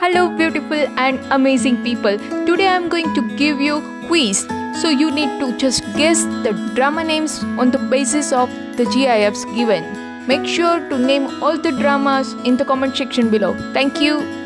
Hello beautiful and amazing people. Today I am going to give you quiz. So you need to just guess the drama names on the basis of the GIFs given. Make sure to name all the dramas in the comment section below. Thank you.